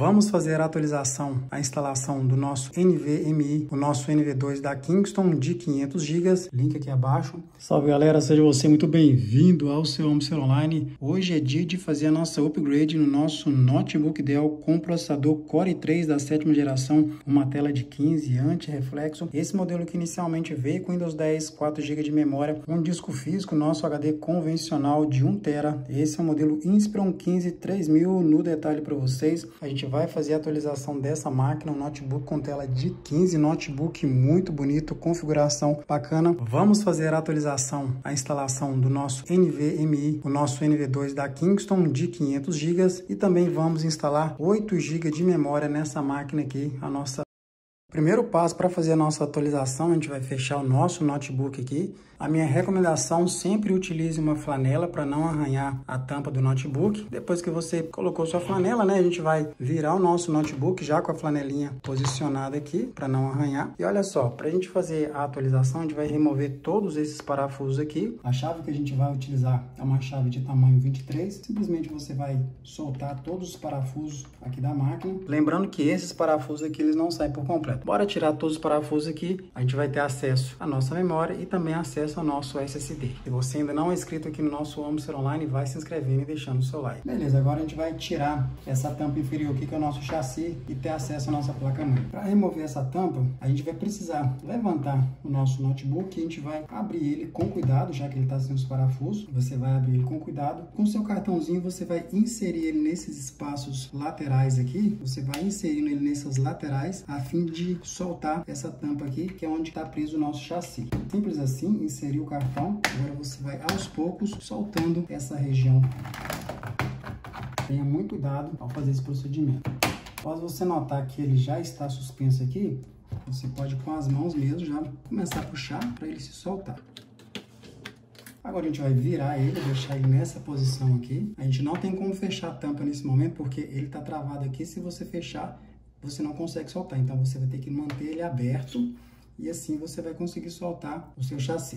Vamos fazer a atualização, a instalação do nosso NVMe, o nosso NV2 da Kingston de 500 GB, link aqui abaixo. Salve galera, seja você muito bem-vindo ao seu Home Center Online. Hoje é dia de fazer a nossa upgrade no nosso notebook Dell com processador Core i3 da 7ª geração, uma tela de 15 anti-reflexo. Esse modelo que inicialmente veio com Windows 10, 4 GB de memória, um disco físico, nosso HD convencional de 1 TB. Esse é o modelo Inspiron 15 3000 no detalhe para vocês. A gente vai fazer a atualização dessa máquina, um notebook com tela de 15, notebook muito bonito, configuração bacana. Vamos fazer a atualização, a instalação do nosso NVMe, o nosso NV2 da Kingston de 500 GB e também vamos instalar 8 GB de memória nessa máquina aqui, a nossa. Primeiro passo para fazer a nossa atualização, a gente vai fechar o nosso notebook aqui. A minha recomendação, sempre utilize uma flanela para não arranhar a tampa do notebook. Depois que você colocou sua flanela, né, a gente vai virar o nosso notebook já com a flanelinha posicionada aqui para não arranhar. E olha só, para a gente fazer a atualização, a gente vai remover todos esses parafusos aqui. A chave que a gente vai utilizar é uma chave de tamanho 23. Simplesmente você vai soltar todos os parafusos aqui da máquina. Lembrando que esses parafusos aqui, eles não saem por completo. Bora tirar todos os parafusos aqui, a gente vai ter acesso à nossa memória e também acesso ao nosso SSD. Se você ainda não é inscrito aqui no nosso Home Center Online, vai se inscrevendo e deixando o seu like. Beleza, agora a gente vai tirar essa tampa inferior aqui, que é o nosso chassi, e ter acesso à nossa placa-mãe. Para remover essa tampa, a gente vai precisar levantar o nosso notebook e a gente vai abrir ele com cuidado, já que ele está sem os parafusos. Você vai abrir ele com cuidado. Com o seu cartãozinho, você vai inserir ele nesses espaços laterais aqui. Você vai inserindo ele nessas laterais, a fim de soltar essa tampa aqui, que é onde está preso o nosso chassi. Simples assim, inserir o cartão. Agora você vai aos poucos soltando essa região. Tenha muito cuidado ao fazer esse procedimento. Após você notar que ele já está suspenso aqui, você pode com as mãos mesmo já começar a puxar para ele se soltar. Agora a gente vai virar ele, deixar ele nessa posição aqui. A gente não tem como fechar a tampa nesse momento, porque ele está travado aqui. Se você fechar, você não consegue soltar, então você vai ter que manter ele aberto e assim você vai conseguir soltar o seu chassi.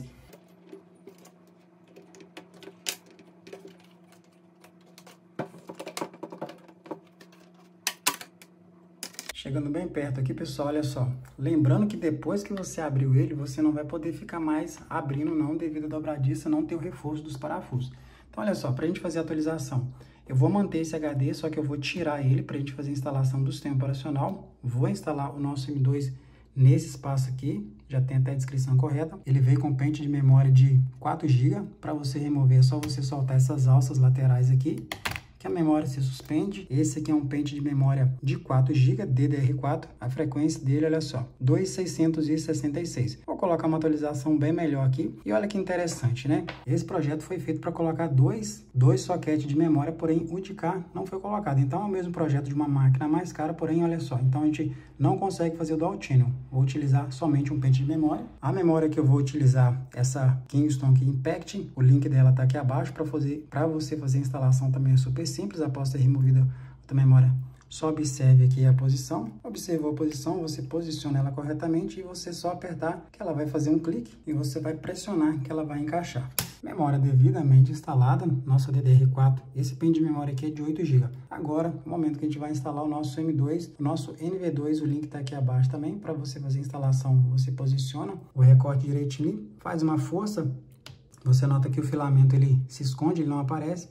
Chegando bem perto aqui, pessoal, olha só. Lembrando que depois que você abriu ele, você não vai poder ficar mais abrindo não, devido à dobradiça não ter o reforço dos parafusos. Então, olha só, para a gente fazer a atualização, eu vou manter esse HD, só que eu vou tirar ele para a gente fazer a instalação do sistema operacional. Vou instalar o nosso M2 nesse espaço aqui, já tem até a descrição correta. Ele veio com pente de memória de 4 GB. Para você remover, é só você soltar essas alças laterais aqui, que a memória se suspende. Esse aqui é um pente de memória de 4 GB, DDR4. A frequência dele, olha só, 2.666. Vou colocar uma atualização bem melhor aqui. E olha que interessante, né? Esse projeto foi feito para colocar dois soquetes de memória, porém o de cá não foi colocado. Então é o mesmo projeto de uma máquina mais cara, porém olha só. Então a gente não consegue fazer o dual channel. Vou utilizar somente um pente de memória. A memória que eu vou utilizar, essa Kingston aqui Impact, o link dela tá aqui abaixo para você fazer a instalação também é super simples. Após ter removido a memória, só observe aqui a posição. Observou a posição, você posiciona ela corretamente e você só apertar que ela vai fazer um clique e você vai pressionar que ela vai encaixar. Memória devidamente instalada, nossa DDR4. Esse pente de memória aqui é de 8 GB. Agora, no momento que a gente vai instalar o nosso M2, o nosso NV2, o link está aqui abaixo também. Para você fazer a instalação, você posiciona o recorte direitinho, faz uma força. Você nota que o filamento ele se esconde, ele não aparece.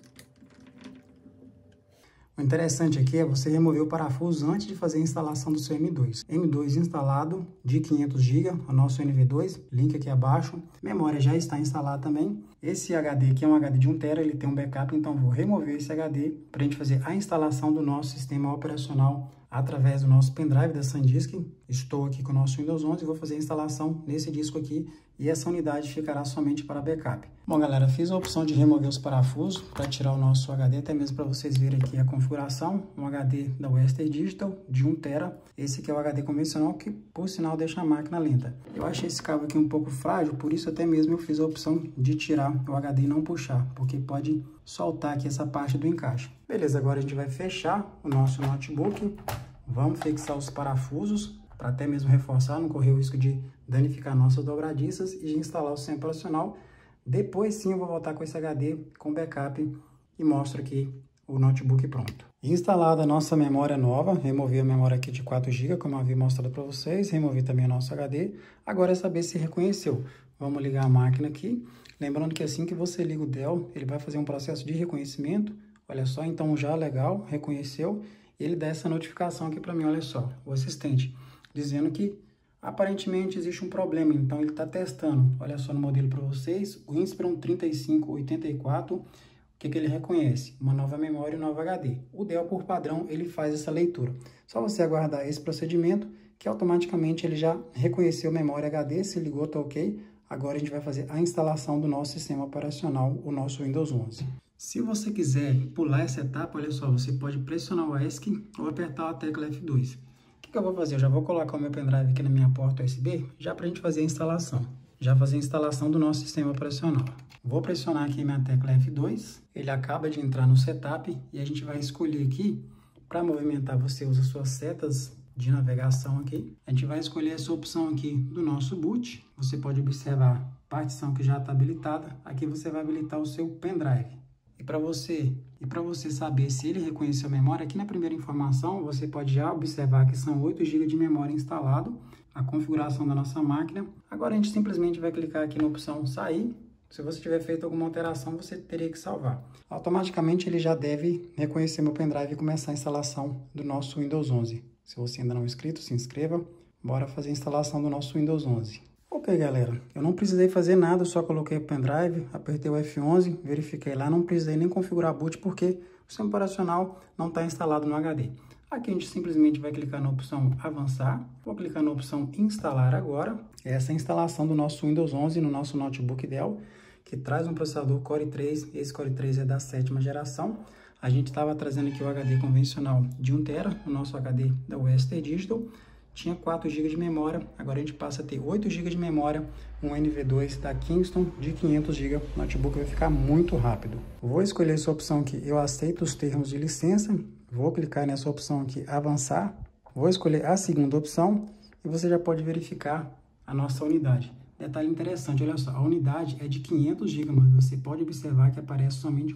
O interessante aqui é você remover o parafuso antes de fazer a instalação do seu M2. M2 instalado de 500 GB, o nosso NV2, link aqui abaixo. Memória já está instalada também. Esse HD aqui é um HD de 1 TB, ele tem um backup, então vou remover esse HD para a gente fazer a instalação do nosso sistema operacional através do nosso pendrive da SanDisk. Estou aqui com o nosso Windows 11 e vou fazer a instalação nesse disco aqui e essa unidade ficará somente para backup. Bom, galera, fiz a opção de remover os parafusos para tirar o nosso HD, até mesmo para vocês verem aqui a configuração. Um HD da Western Digital de 1 TB. Esse aqui é o HD convencional que, por sinal, deixa a máquina lenta. Eu achei esse cabo aqui um pouco frágil, por isso até mesmo eu fiz a opção de tirar o HD e não puxar, porque pode soltar aqui essa parte do encaixe. Beleza, agora a gente vai fechar o nosso notebook. Vamos fixar os parafusos para até mesmo reforçar, não correr o risco de danificar nossas dobradiças e instalar o sistema operacional. Depois sim eu vou voltar com esse HD com backup e mostro aqui o notebook pronto. Instalada a nossa memória nova, removi a memória aqui de 4 GB, como eu havia mostrado para vocês, removi também o nosso HD. Agora é saber se reconheceu. Vamos ligar a máquina aqui. Lembrando que assim que você liga o Dell, ele vai fazer um processo de reconhecimento. Olha só, então já legal, reconheceu. Ele dá essa notificação aqui para mim, olha só, o assistente, dizendo que aparentemente existe um problema, então ele está testando. Olha só no modelo para vocês, o Inspiron 3584, o que ele reconhece? Uma nova memória e um novo HD. O Dell, por padrão, ele faz essa leitura. Só você aguardar esse procedimento, que automaticamente ele já reconheceu memória HD, se ligou, tá ok. Agora a gente vai fazer a instalação do nosso sistema operacional, o nosso Windows 11. Se você quiser pular essa etapa, olha só, você pode pressionar o ESC ou apertar a tecla F2. O que eu vou fazer? Eu já vou colocar o meu pendrive aqui na minha porta USB, já para a gente fazer a instalação. Já fazer a instalação do nosso sistema operacional. Vou pressionar aqui minha tecla F2, ele acaba de entrar no setup e a gente vai escolher aqui, para movimentar você usa suas setas de navegação aqui. A gente vai escolher essa opção aqui do nosso boot. Você pode observar a partição que já está habilitada. Aqui você vai habilitar o seu pendrive. E para você saber se ele reconheceu a memória, aqui na primeira informação, você pode já observar que são 8 GB de memória instalado, a configuração da nossa máquina. Agora a gente simplesmente vai clicar aqui na opção sair. Se você tiver feito alguma alteração, você teria que salvar. Automaticamente ele já deve reconhecer meu pendrive e começar a instalação do nosso Windows 11. Se você ainda não é inscrito, se inscreva. Bora fazer a instalação do nosso Windows 11. Ok, galera, eu não precisei fazer nada, só coloquei o pendrive, apertei o F11, verifiquei lá, não precisei nem configurar boot porque o sistema operacional não está instalado no HD. Aqui a gente simplesmente vai clicar na opção avançar, vou clicar na opção instalar agora. Essa é a instalação do nosso Windows 11 no nosso notebook Dell, que traz um processador Core i3, esse Core i3 é da 7ª geração. A gente estava trazendo aqui o HD convencional de 1 TB, o nosso HD da Western Digital. Tinha 4 GB de memória, agora a gente passa a ter 8 GB de memória, um NV2 da Kingston de 500 GB, o notebook vai ficar muito rápido. Vou escolher essa opção aqui, eu aceito os termos de licença, vou clicar nessa opção aqui, avançar, vou escolher a segunda opção e você já pode verificar a nossa unidade. Detalhe interessante, olha só, a unidade é de 500 GB, mas você pode observar que aparece somente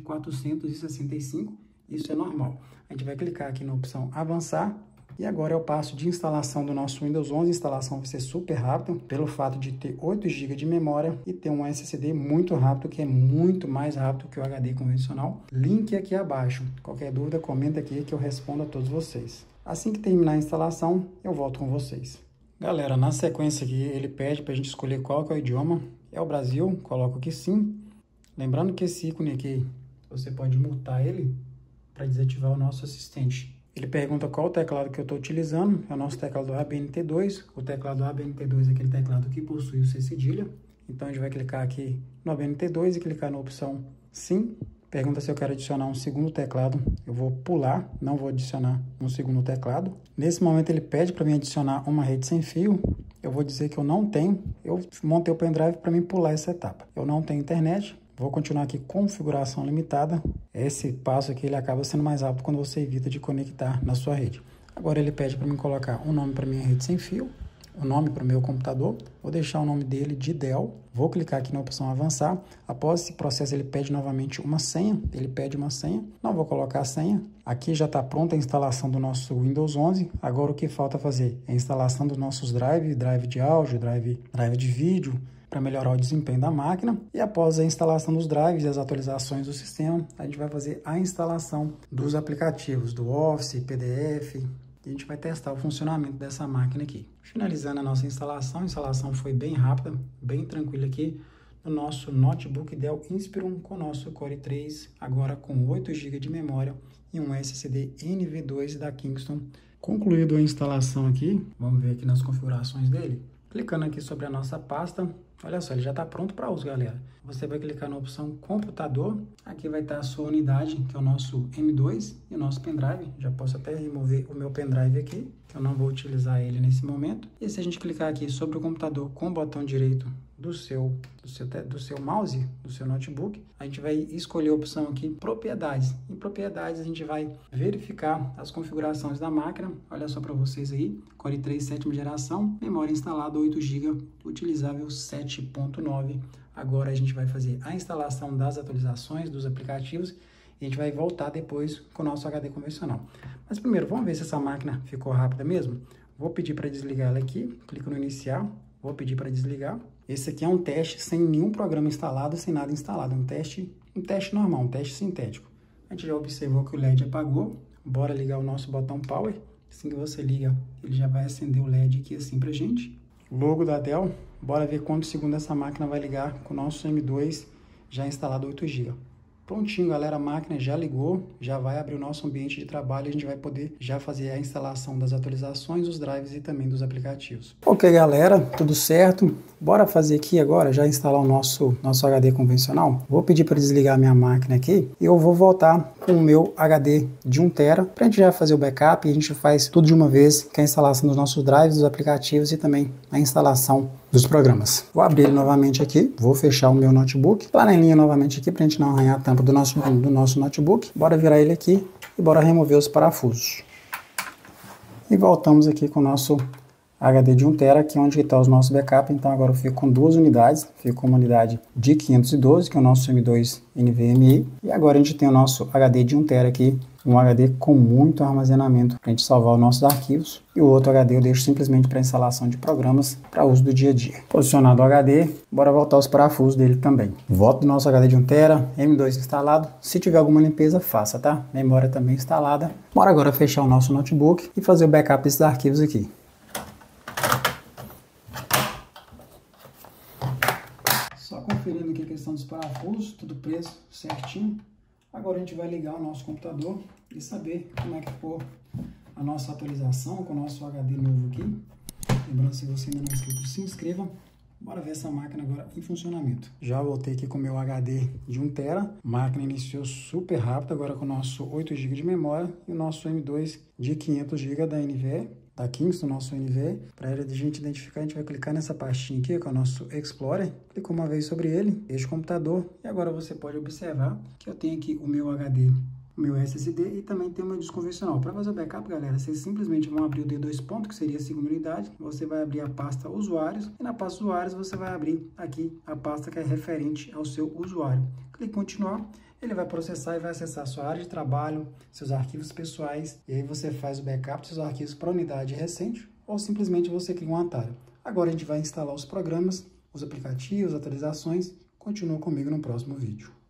465, isso é normal. A gente vai clicar aqui na opção avançar. E agora é o passo de instalação do nosso Windows 11. A instalação vai ser super rápida, pelo fato de ter 8 GB de memória e ter um SSD muito rápido, que é muito mais rápido que o HD convencional. Link aqui abaixo. Qualquer dúvida, comenta aqui que eu respondo a todos vocês. Assim que terminar a instalação, eu volto com vocês. Galera, na sequência aqui, ele pede para a gente escolher qual que é o idioma. É o Brasil, coloco aqui sim. Lembrando que esse ícone aqui, você pode mutar ele para desativar o nosso assistente. Ele pergunta qual o teclado que eu estou utilizando, é o nosso teclado ABNT2. O teclado ABNT2 é aquele teclado que possui o C cedilha. Então a gente vai clicar aqui no ABNT2 e clicar na opção Sim. Pergunta se eu quero adicionar um segundo teclado. Eu vou pular, não vou adicionar um segundo teclado. Nesse momento ele pede para mim adicionar uma rede sem fio. Eu vou dizer que eu não tenho. Eu montei o pendrive para mim pular essa etapa. Eu não tenho internet. Vou continuar aqui configuração limitada. Esse passo aqui ele acaba sendo mais rápido quando você evita de conectar na sua rede. Agora ele pede para mim colocar um nome para minha rede sem fio, o nome para o meu computador. Vou deixar o nome dele de Dell. Vou clicar aqui na opção avançar. Após esse processo ele pede novamente uma senha. Ele pede uma senha. Não vou colocar a senha. Aqui já está pronta a instalação do nosso Windows 11. Agora o que falta fazer é a instalação dos nossos drive de áudio, drive de vídeo, para melhorar o desempenho da máquina. E após a instalação dos drives e as atualizações do sistema, a gente vai fazer a instalação dos aplicativos, do Office, PDF, e a gente vai testar o funcionamento dessa máquina aqui. Finalizando a nossa instalação, a instalação foi bem rápida, bem tranquila aqui, no nosso notebook Dell Inspiron com o nosso Core i3, agora com 8 GB de memória e um SSD NV2 da Kingston. Concluído a instalação aqui, vamos ver aqui nas configurações dele. Clicando aqui sobre a nossa pasta, olha só, ele já está pronto para uso, galera. Você vai clicar na opção computador, aqui vai estar a sua unidade, que é o nosso M2 e o nosso pendrive. Já posso até remover o meu pendrive aqui, que eu não vou utilizar ele nesse momento. E se a gente clicar aqui sobre o computador com o botão direito do seu mouse, do seu notebook, a gente vai escolher a opção aqui propriedades. Em propriedades a gente vai verificar as configurações da máquina. Olha só para vocês aí, Core i3 7ª geração, memória instalada 8 GB, utilizável 7.9. Agora a gente vai fazer a instalação das atualizações dos aplicativos a gente vai voltar depois com o nosso HD convencional. Mas primeiro, vamos ver se essa máquina ficou rápida mesmo? Vou pedir para desligar ela aqui, clico no iniciar, vou pedir para desligar. Esse aqui é um teste sem nenhum programa instalado, sem nada instalado, um teste normal, um teste sintético. A gente já observou que o LED apagou, bora ligar o nosso botão Power. Assim que você liga, ele já vai acender o LED aqui assim pra gente. Logo da Dell, bora ver quantos segundos essa máquina vai ligar com o nosso M2 já instalado 8 GB. Prontinho, galera, a máquina já ligou, já vai abrir o nosso ambiente de trabalho e a gente vai poder já fazer a instalação das atualizações, dos drives e também dos aplicativos. Ok, galera, tudo certo. Bora fazer aqui agora, já instalar o nosso HD convencional. Vou pedir para desligar a minha máquina aqui e eu vou voltar com o meu HD de 1 TB para a gente já fazer o backup e a gente faz tudo de uma vez, que é a instalação dos nossos drives, dos aplicativos e também a instalação dos programas. Vou abrir ele novamente aqui, vou fechar o meu notebook, panelinha novamente aqui para a gente não arranhar a tampa do nosso notebook. Bora virar ele aqui e bora remover os parafusos. E voltamos aqui com o nosso HD de 1 TB, aqui onde está os nossos backups. Então agora eu fico com 2 unidades, fico com uma unidade de 512, que é o nosso M2 NVMe, e agora a gente tem o nosso HD de 1 TB aqui, um HD com muito armazenamento para a gente salvar os nossos arquivos, e o outro HD eu deixo simplesmente para instalação de programas para uso do dia a dia. Posicionado o HD, bora voltar os parafusos dele também. Volta do nosso HD de 1 TB, M2 instalado, se tiver alguma limpeza faça, tá? Memória também instalada. Bora agora fechar o nosso notebook e fazer o backup desses arquivos aqui. Só conferindo aqui a questão dos parafusos, tudo preso certinho. Agora a gente vai ligar o nosso computador e saber como é que ficou a nossa atualização com o nosso HD novo aqui. Lembrando, se você ainda não é inscrito, se inscreva. Bora ver essa máquina agora em funcionamento. Já voltei aqui com o meu HD de 1 TB. A máquina iniciou super rápido, agora com o nosso 8 GB de memória e o nosso M2 de 500 GB da NVE. Da Kingston, nosso NVE. Para a gente identificar, a gente vai clicar nessa pastinha aqui, que é o nosso Explorer. Clicou uma vez sobre ele, este computador, e agora você pode observar que eu tenho aqui o meu HD, o meu SSD e também tem o meu disco convencional. Para fazer o backup, galera, vocês simplesmente vão abrir o D2 ponto, que seria a segunda unidade, você vai abrir a pasta usuários, e na pasta usuários você vai abrir aqui a pasta que é referente ao seu usuário. Clique em continuar. Ele vai processar e vai acessar sua área de trabalho, seus arquivos pessoais, e aí você faz o backup dos seus arquivos para a unidade recente, ou simplesmente você cria um atalho. Agora a gente vai instalar os programas, os aplicativos, atualizações. Continua comigo no próximo vídeo.